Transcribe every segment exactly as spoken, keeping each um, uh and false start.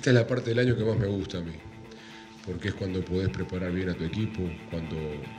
Esta es la parte del año que más me gusta a mí, porque es cuando podés preparar bien a tu equipo, cuando,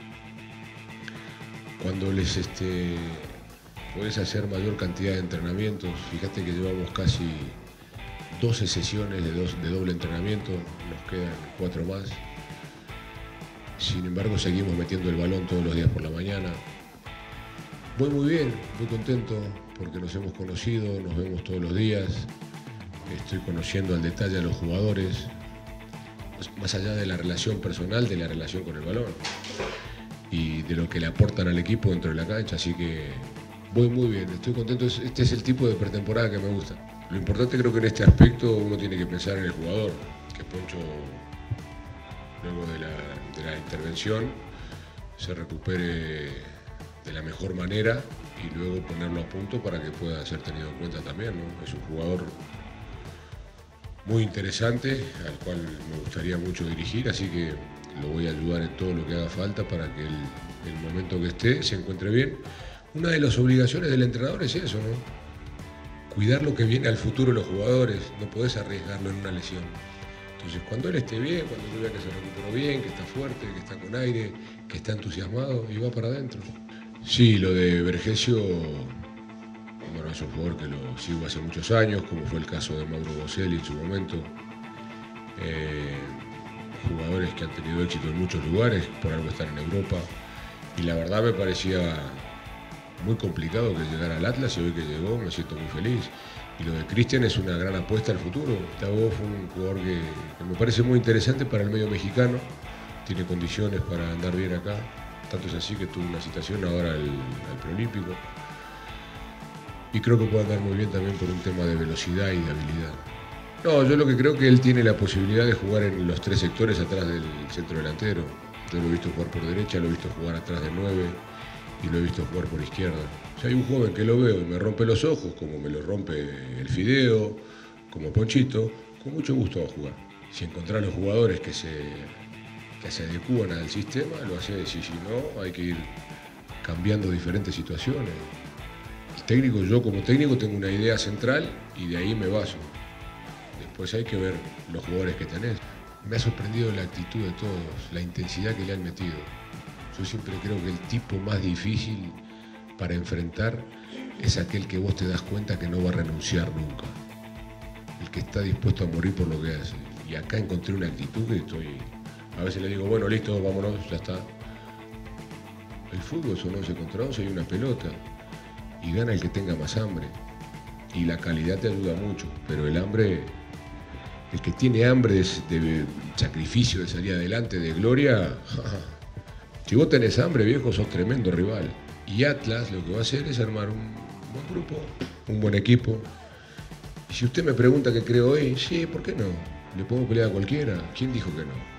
cuando les este, podés hacer mayor cantidad de entrenamientos. Fíjate que llevamos casi doce sesiones de, dos, de doble entrenamiento, nos quedan cuatro más. Sin embargo, seguimos metiendo el balón todos los días por la mañana. Voy muy bien, muy contento porque nos hemos conocido, nos vemos todos los días. Estoy conociendo al detalle a los jugadores, más allá de la relación personal, de la relación con el balón y de lo que le aportan al equipo dentro de la cancha. Así que voy muy bien, estoy contento. Este es el tipo de pretemporada que me gusta. Lo importante creo que en este aspecto uno tiene que pensar en el jugador, que Poncho, luego de la, de la intervención, se recupere de la mejor manera y luego ponerlo a punto para que pueda ser tenido en cuenta también, ¿no? Es un jugador muy interesante, al cual me gustaría mucho dirigir, así que lo voy a ayudar en todo lo que haga falta para que él, en el momento que esté, se encuentre bien. Una de las obligaciones del entrenador es eso, ¿no? Cuidar lo que viene al futuro de los jugadores, no podés arriesgarlo en una lesión. Entonces, cuando él esté bien, cuando yo vea que se recuperó bien, que está fuerte, que está con aire, que está entusiasmado y va para adentro. Sí, lo de Vergesio, bueno, es un jugador que lo sigo hace muchos años, como fue el caso de Mauro Boselli en su momento. Eh, jugadores que han tenido éxito en muchos lugares, por algo están en Europa. Y la verdad me parecía muy complicado que llegara al Atlas y hoy que llegó me siento muy feliz. Y lo de Cristian es una gran apuesta al futuro. Gustavo fue un jugador que, que me parece muy interesante para el medio mexicano. Tiene condiciones para andar bien acá. Tanto es así que tuvo una citación ahora al, al preolímpico. Y creo que puede andar muy bien también por un tema de velocidad y de habilidad. No, yo lo que creo que él tiene la posibilidad de jugar en los tres sectores atrás del centro delantero. Yo lo he visto jugar por derecha, lo he visto jugar atrás del nueve y lo he visto jugar por izquierda. Si hay un joven que lo veo y me rompe los ojos, como me lo rompe el Fideo, como Ponchito, con mucho gusto va a jugar. Si encontrar los jugadores que se, que se adecúan al sistema, lo hace. Y si no, hay que ir cambiando diferentes situaciones. El técnico, yo como técnico tengo una idea central y de ahí me baso. Después hay que ver los jugadores que tenés. Me ha sorprendido la actitud de todos, la intensidad que le han metido. Yo siempre creo que el tipo más difícil para enfrentar es aquel que vos te das cuenta que no va a renunciar nunca. El que está dispuesto a morir por lo que hace. Y acá encontré una actitud que estoy... A veces le digo, bueno, listo, vámonos, ya está. El fútbol son once contra once, hay una pelota. Y gana el que tenga más hambre. Y la calidad te ayuda mucho, pero el hambre... El que tiene hambre de, de sacrificio, de salir adelante, de gloria... Si vos tenés hambre, viejo, sos tremendo rival. Y Atlas lo que va a hacer es armar un buen grupo, un buen equipo. Y si usted me pregunta qué creo hoy, sí, ¿por qué no? Le podemos pelear a cualquiera. ¿Quién dijo que no?